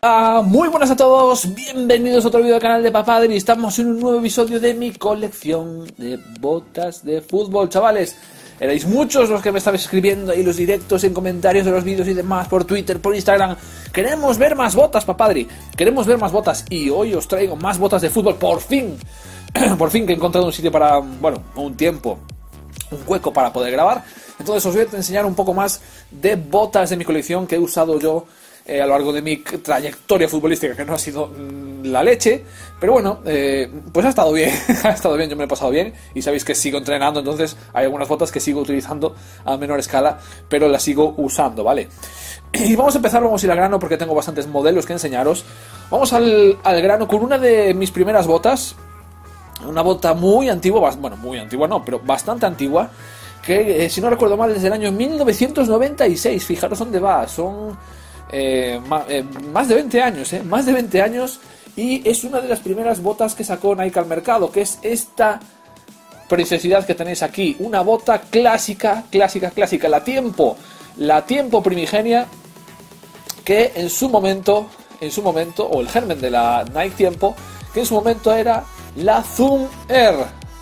Muy buenas a todos, bienvenidos a otro vídeo del canal de Papadri. Estamos en un nuevo episodio de mi colección de botas de fútbol, chavales. Erais muchos los que me estabais escribiendo ahí los directos, en comentarios de los vídeos y demás, por Twitter, por Instagram. Queremos ver más botas, Papadri, queremos ver más botas. Y hoy os traigo más botas de fútbol, por fin. Por fin que he encontrado un sitio para, bueno, un tiempo, un hueco para poder grabar. Entonces os voy a enseñar un poco más de botas de mi colección que he usado yo a lo largo de mi trayectoria futbolística, que no ha sido la leche, pero bueno, pues ha estado bien, ha estado bien, yo me lo he pasado bien, y sabéis que sigo entrenando, entonces hay algunas botas que sigo utilizando a menor escala, pero las sigo usando, ¿vale? Y vamos a empezar, vamos a ir al grano porque tengo bastantes modelos que enseñaros. Vamos al grano con una de mis primeras botas, una bota muy antigua, bueno, muy antigua no, pero bastante antigua, que si no recuerdo mal, desde el año 1996, fijaros dónde va, son más de 20 años, más de 20 años, y es una de las primeras botas que sacó Nike al mercado, que es esta preciosidad que tenéis aquí, una bota clásica, la tiempo primigenia, que en su momento, o el germen de la Nike Tiempo, que en su momento era la Zoom Air,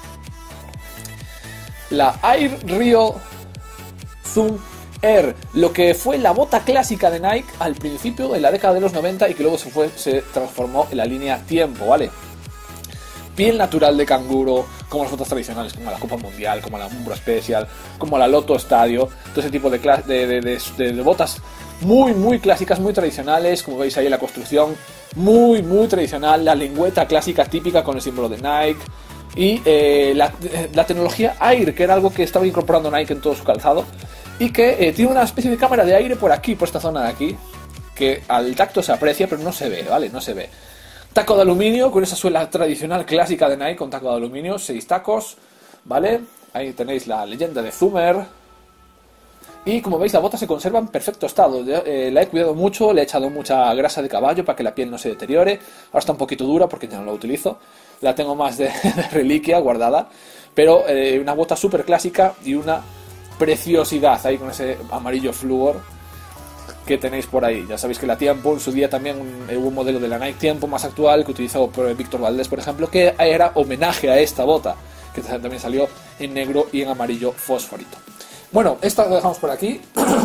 la Air Real Zoom Air, lo que fue la bota clásica de Nike al principio, en la década de los 90, y que luego se transformó en la línea Tiempo, ¿vale? Piel natural de canguro, como las botas tradicionales, como la Copa Mundial, como la Umbro Special, como la Lotto Stadio, todo ese tipo de botas muy clásicas, muy tradicionales, como veis ahí en la construcción, muy tradicional, la lengüeta clásica típica con el símbolo de Nike, y la tecnología Air, que era algo que estaba incorporando Nike en todo su calzado, y que tiene una especie de cámara de aire por aquí, por esta zona de aquí, que al tacto se aprecia, pero no se ve, ¿vale? No se ve. Taco de aluminio, con esa suela tradicional clásica de Nike, con taco de aluminio, 6 tacos, ¿vale? Ahí tenéis la leyenda de Zoomer. Y como veis, la bota se conserva en perfecto estado. La he cuidado mucho, le he echado mucha grasa de caballo para que la piel no se deteriore. Ahora está un poquito dura porque ya no la utilizo. La tengo más de reliquia guardada. Pero una bota súper clásica y una preciosidad ahí con ese amarillo flúor que tenéis por ahí. Ya sabéis que la Tiempo en su día también hubo un modelo de la Nike Tiempo más actual que utilizó por Víctor Valdés, por ejemplo, que era homenaje a esta bota, que también salió en negro y en amarillo fosforito. Bueno, esta la dejamos por aquí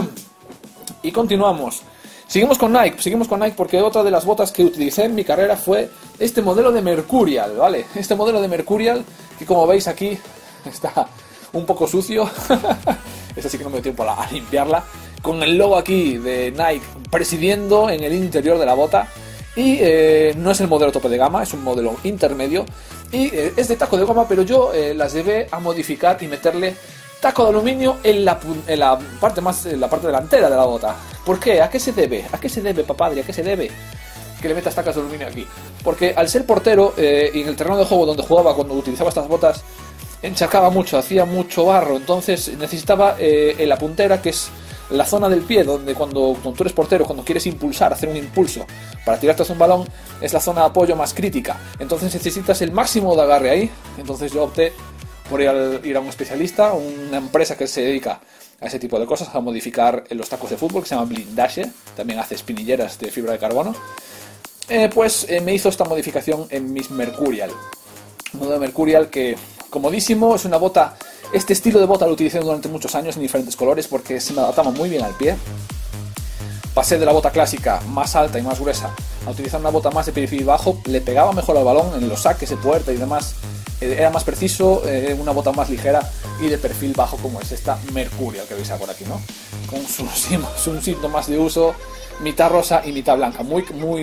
y continuamos. Seguimos con Nike porque otra de las botas que utilicé en mi carrera fue este modelo de Mercurial, ¿vale? Este modelo de Mercurial que, como veis aquí, está un poco sucio. Esta sí que no me dio tiempo a limpiarla, con el logo aquí de Nike presidiendo en el interior de la bota. Y no es el modelo tope de gama, es un modelo intermedio y es de taco de goma, pero yo las llevé a modificar y meterle taco de aluminio en la parte delantera de la bota. ¿Por qué? ¿A qué se debe? ¿A qué se debe, Papadri? ¿A qué se debe que le metas tacos de aluminio aquí? Porque al ser portero y en el terreno de juego donde jugaba cuando utilizaba estas botas, encharcaba mucho, hacía mucho barro, entonces necesitaba en la puntera, que es la zona del pie donde cuando tú eres portero, cuando quieres impulsar, hacer un impulso para tirarte hacia un balón, es la zona de apoyo más crítica, entonces necesitas el máximo de agarre ahí. Entonces yo opté por ir a un especialista, una empresa que se dedica a ese tipo de cosas, a modificar los tacos de fútbol, que se llama Blindage, también hace espinilleras de fibra de carbono. Pues me hizo esta modificación en mis Mercurial, un modelo de Mercurial que, comodísimo, es una bota. Este estilo de bota lo utilicé durante muchos años en diferentes colores porque se me adaptaba muy bien al pie. Pasé de la bota clásica más alta y más gruesa a utilizar una bota más de perfil bajo, le pegaba mejor al balón en los saques de puerta y demás, era más preciso, una bota más ligera y de perfil bajo, como es esta Mercurial que veis por aquí, ¿no? Con sus síntomas de uso, mitad rosa y mitad blanca, muy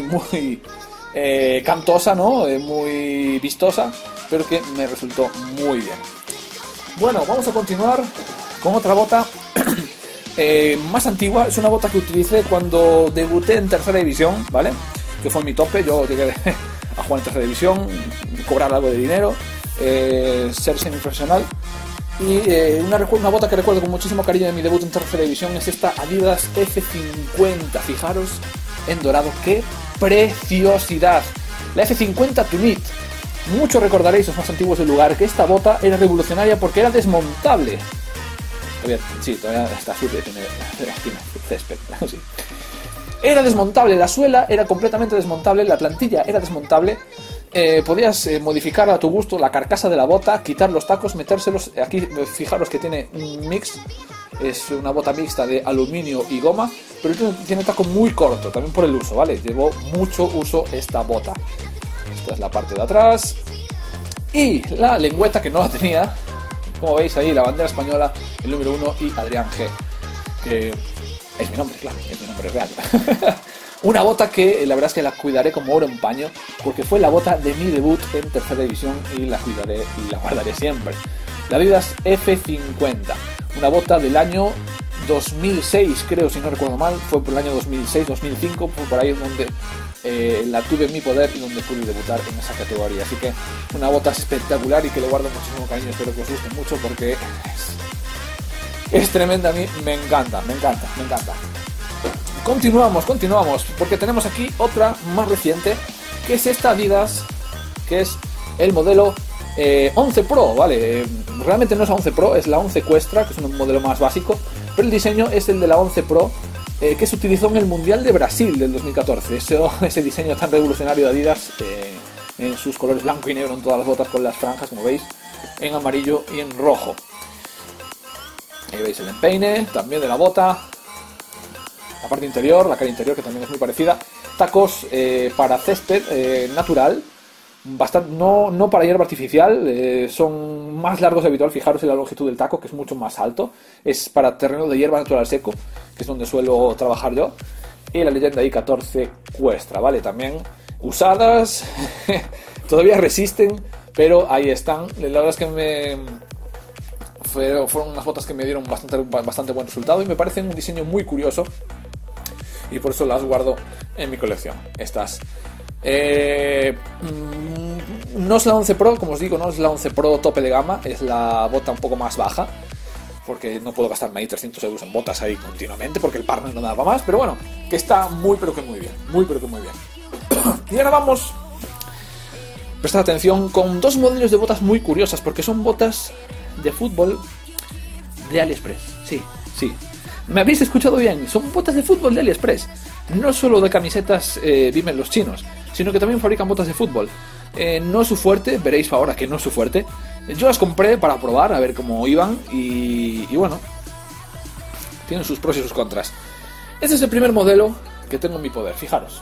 cantosa, ¿no? Muy vistosa, pero que me resultó muy bien. Bueno, vamos a continuar con otra bota más antigua. Es una bota que utilicé cuando debuté en tercera división, ¿vale? Que fue mi tope. Yo llegué a jugar en tercera división, cobrar algo de dinero, ser semiprofesional. Y una bota que recuerdo con muchísimo cariño de mi debut en tercera división es esta Adidas F50. Fijaros en dorado, qué preciosidad. La F50 Tunit. Muchos recordaréis, los más antiguos del lugar, que esta bota era revolucionaria porque era desmontable. Todavía está sucia, tiene césped. Sí. Era desmontable, la suela era completamente desmontable, la plantilla era desmontable. Podías modificar a tu gusto la carcasa de la bota, quitar los tacos, metérselos. Aquí fijaros que tiene un mix, es una bota mixta de aluminio y goma, pero tiene taco muy corto, también por el uso, ¿vale? Llevó mucho uso esta bota. Esta es la parte de atrás. Y la lengüeta, que no la tenía, como veis ahí, la bandera española, el número 1 y Adrián G, que es mi nombre, claro, es mi nombre real. Una bota que la verdad es que la cuidaré como oro en paño, porque fue la bota de mi debut en tercera división y la cuidaré y la guardaré siempre. La Adidas F50, una bota del año 2006, creo, si no recuerdo mal, fue por el año 2006-2005, por ahí donde la tuve en mi poder y donde pude debutar en esa categoría. Así que una bota espectacular y que le guardo muchísimo cariño, espero que os guste mucho porque es tremenda, a mí me encanta. Continuamos, porque tenemos aquí otra más reciente, que es esta Adidas, que es el modelo 11 Pro, ¿vale? Realmente no es la 11 Pro, es la 11 Questra, que es un modelo más básico, pero el diseño es el de la 11 Pro, que se utilizó en el Mundial de Brasil del 2014. Ese diseño tan revolucionario de Adidas, en sus colores blanco y negro en todas las botas, con las franjas, como veis, en amarillo y en rojo. Ahí veis el empeine también de la bota. La parte interior, la cara interior, que también es muy parecida. Tacos para césped natural, bastante, no para hierba artificial, son más largos de habitual. Fijaros en la longitud del taco, que es mucho más alto. Es para terreno de hierba natural seco, que es donde suelo trabajar yo. Y la leyenda I14 Questra, ¿vale? También usadas, todavía resisten, pero ahí están. La verdad es que fueron unas botas que me dieron bastante buen resultado y me parecen un diseño muy curioso. Y por eso las guardo en mi colección. Estas. No es la 11 Pro, como os digo, no es la 11 Pro tope de gama. Es la bota un poco más baja, porque no puedo gastarme ahí 300 euros en botas ahí continuamente, porque el partner no daba más. Pero bueno, que está muy pero que muy bien. Y ahora vamos, prestad atención, con dos modelos de botas muy curiosas, porque son botas de fútbol de AliExpress. Sí. Me habéis escuchado bien, son botas de fútbol de AliExpress. No solo de camisetas viven los chinos, sino que también fabrican botas de fútbol. No es su fuerte, veréis ahora que no es su fuerte. Yo las compré para probar, a ver cómo iban, y bueno, tienen sus pros y sus contras. Este es el primer modelo que tengo en mi poder, fijaros.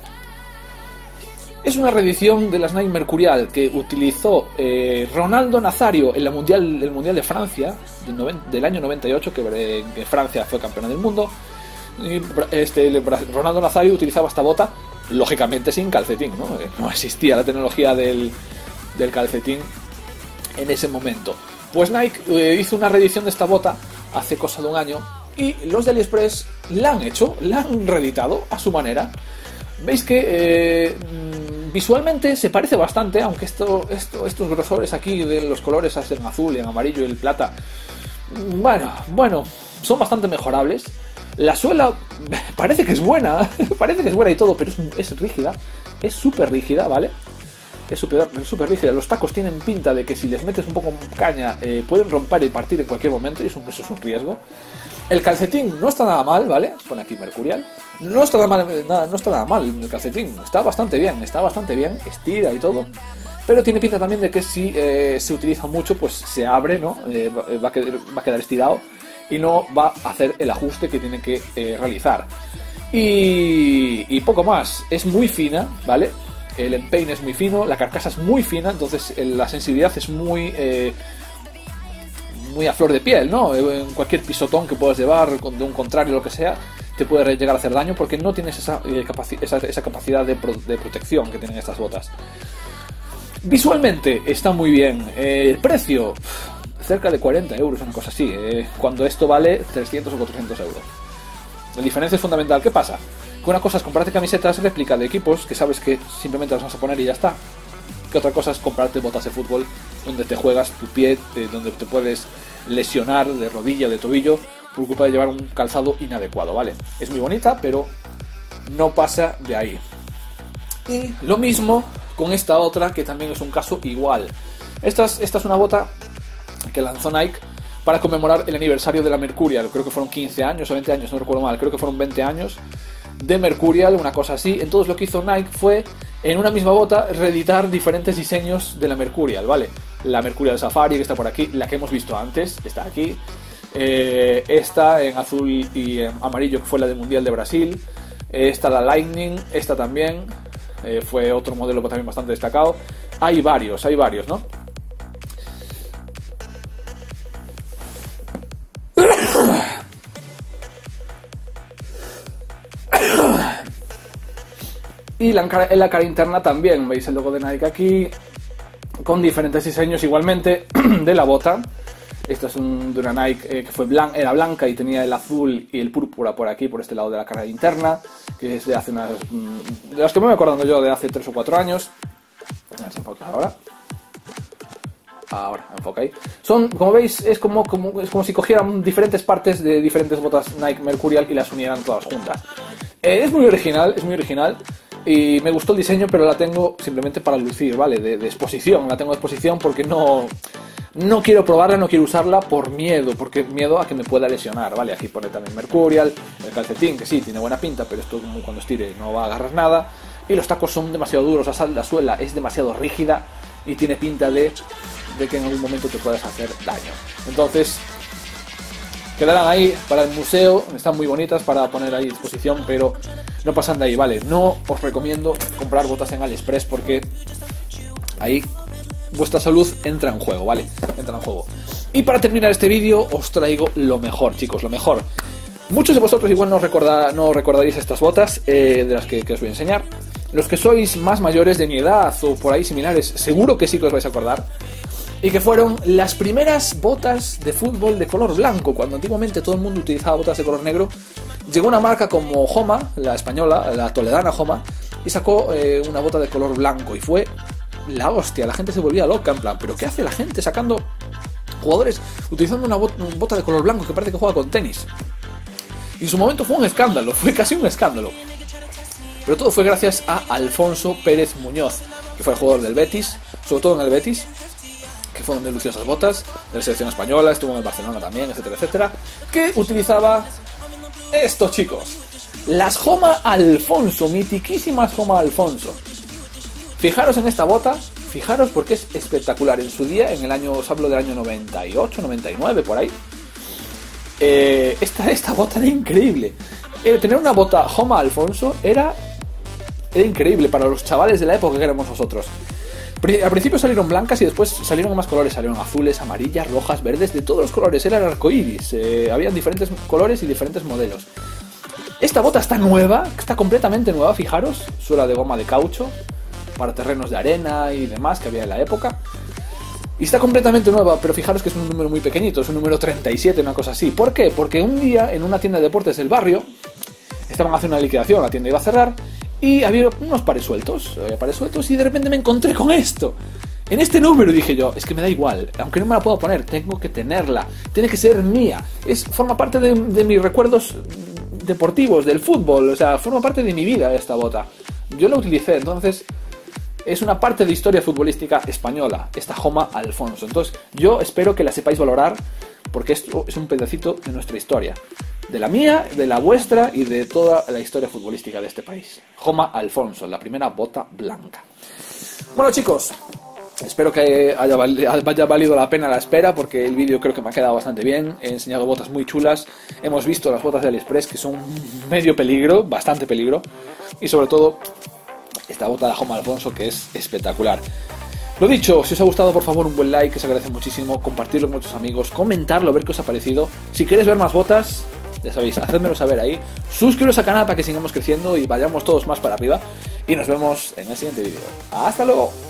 Es una reedición de las Nike Mercurial que utilizó Ronaldo Nazario en el Mundial de Francia del año 98, que Francia fue campeona del mundo. Y Ronaldo Nazario utilizaba esta bota, lógicamente sin calcetín, ¿no? No existía la tecnología del calcetín en ese momento. Pues Nike hizo una reedición de esta bota hace cosa de un año y los de AliExpress la han reeditado a su manera. Veis que visualmente se parece bastante, aunque estos grosores aquí de los colores en azul y en amarillo y el plata, bueno, son bastante mejorables. La suela parece que es buena y todo, pero es rígida, es súper rígida, ¿vale? Es súper rígida. Los tacos tienen pinta de que si les metes un poco caña pueden romper y partir en cualquier momento, y eso es un riesgo. El calcetín no está nada mal, ¿vale? Pone aquí Mercurial. No está nada mal el calcetín. Está bastante bien, estira y todo. Pero tiene pinta también de que si se utiliza mucho, pues se abre, ¿no? Va a quedar estirado y no va a hacer el ajuste que tiene que realizar. Y poco más. Es muy fina, ¿vale? El empeine es muy fino, la carcasa es muy fina, entonces la sensibilidad es muy a flor de piel, ¿no? En cualquier pisotón que puedas llevar, de un contrario, lo que sea, te puede llegar a hacer daño porque no tienes esa capacidad de protección que tienen estas botas. Visualmente está muy bien. El precio, cerca de 40 euros, una cosa así, cuando esto vale 300 o 400 euros. La diferencia es fundamental. ¿Qué pasa? Que una cosa es comprarte camisetas réplica de equipos que sabes que simplemente las vas a poner y ya está. Que otra cosa es comprarte botas de fútbol donde te juegas tu pie, donde te puedes lesionar de rodilla, de tobillo, por culpa de llevar un calzado inadecuado, ¿vale? Es muy bonita, pero no pasa de ahí. Y lo mismo con esta otra, que también es un caso igual. Esta es una bota que lanzó Nike para conmemorar el aniversario de la Mercurial. Creo que fueron 15 años o 20 años, no recuerdo mal, creo que fueron 20 años. de Mercurial, una cosa así. Entonces lo que hizo Nike fue, en una misma bota, reeditar diferentes diseños de la Mercurial, ¿vale? La Mercurial Safari, que está por aquí, la que hemos visto antes, está aquí. Esta en azul y en amarillo, que fue la del Mundial de Brasil. Esta la Lightning, esta también, fue otro modelo también bastante destacado. Hay varios, ¿no? Y en la cara interna también, veis el logo de Nike aquí, con diferentes diseños igualmente de la bota. Esta es de una Nike que era blanca y tenía el azul y el púrpura por aquí, por este lado de la cara interna, que es de hace de las que me voy acordando yo, de hace 3 o 4 años. A ver si enfoca ahora. Ahora, enfoca ahí. Como veis, es como si cogieran diferentes partes de diferentes botas Nike Mercurial y las unieran todas juntas. Es muy original, y me gustó el diseño, pero la tengo simplemente para lucir, ¿vale? De exposición, la tengo de exposición porque no quiero probarla, no quiero usarla porque miedo a que me pueda lesionar, ¿vale? Aquí pone también Mercurial, el calcetín, que sí, tiene buena pinta, pero esto cuando estire no va a agarrar nada. Y los tacos son demasiado duros, la suela es demasiado rígida y tiene pinta de que en algún momento te puedas hacer daño. Entonces, quedarán ahí para el museo, están muy bonitas para poner ahí a disposición, pero no pasan de ahí, ¿vale? No os recomiendo comprar botas en AliExpress porque ahí vuestra salud entra en juego, ¿vale? Entra en juego. Y para terminar este vídeo os traigo lo mejor, chicos, lo mejor. Muchos de vosotros igual no recordaréis estas botas de las que os voy a enseñar. Los que sois más mayores de mi edad o por ahí similares, seguro que sí que os vais a acordar. Y que fueron las primeras botas de fútbol de color blanco. Cuando antiguamente todo el mundo utilizaba botas de color negro, llegó una marca como Homa, la española, la toledana Homa, y sacó una bota de color blanco. Y fue la hostia, la gente se volvía loca, en plan, ¿pero qué hace la gente sacando jugadores utilizando una bota de color blanco que parece que juega con tenis? Y en su momento fue un escándalo, fue casi un escándalo. Pero todo fue gracias a Alfonso Pérez Muñoz, que fue el jugador del Betis, sobre todo en el Betis, que fue donde lució esas botas, de la selección española, estuvo en el Barcelona también, etcétera, etcétera, que utilizaba estos chicos, las Homa Alfonso, mitiquísimas Homa Alfonso. Fijaros en esta bota, fijaros porque es espectacular. En su día, en el año, os hablo del año 98, 99, por ahí, esta bota era increíble. Tener una bota Homa Alfonso era increíble para los chavales de la época que éramos nosotros. Al principio salieron blancas y después salieron más colores, salieron azules, amarillas, rojas, verdes, de todos los colores, era el arcoíris, habían diferentes colores y diferentes modelos. Esta bota está nueva, está completamente nueva, fijaros, suela de goma de caucho, para terrenos de arena y demás que había en la época. Y está completamente nueva, pero fijaros que es un número muy pequeñito, es un número 37, una cosa así. ¿Por qué? Porque un día en una tienda de deportes del barrio estaban haciendo una liquidación, la tienda iba a cerrar y había unos pares sueltos y de repente me encontré con esto. En este número dije yo, es que me da igual, aunque no me la puedo poner, tengo que tenerla, tiene que ser mía. Forma parte de mis recuerdos deportivos, del fútbol, o sea, forma parte de mi vida esta bota. Yo la utilicé, entonces es una parte de historia futbolística española, esta Homa Alfonso. Entonces yo espero que la sepáis valorar, porque esto es un pedacito de nuestra historia, de la mía, de la vuestra y de toda la historia futbolística de este país. Homa Alfonso, la primera bota blanca. Bueno, chicos, espero que haya valido la pena la espera, porque el vídeo creo que me ha quedado bastante bien. He enseñado botas muy chulas, hemos visto las botas de AliExpress que son medio peligro, bastante peligro, y sobre todo esta bota de Homa Alfonso que es espectacular. Lo dicho, si os ha gustado, por favor, un buen like, que se agradece muchísimo, compartirlo con muchos amigos, comentarlo, ver qué os ha parecido. Si queréis ver más botas, ya sabéis, hacedmelo saber ahí. Suscribiros al canal para que sigamos creciendo y vayamos todos más para arriba. Y nos vemos en el siguiente vídeo. ¡Hasta luego!